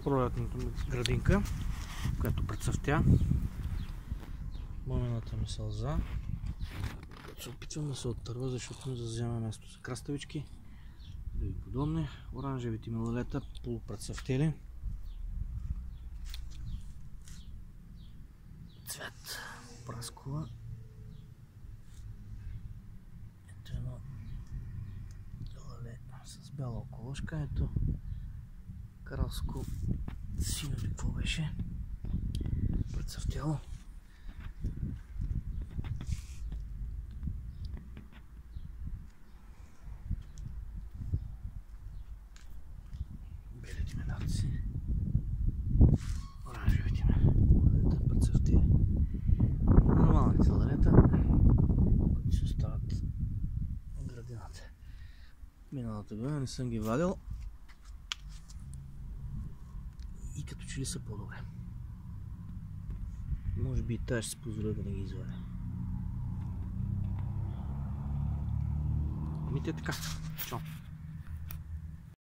пролетната градинка, която прецъфтя. Мамената ми сълза. Се опитвам да се оттърва, защото не взема място за краставички. Да ви подобни. Оранжевите ми лалета полупрецъфтели. Цвет праскова. Ето едно лале с бяла околошка. Ето кралско сино ли какво беше? Прецъфтяло. Белите менаци. Оранжевите лалета прецъфтели. Нормалните лалета, които си остават в градината. Миналата година не съм ги вадил и като че ли са по-добре. Може би и тази ще си позволя да не ги извадя. Ами те така. Чао!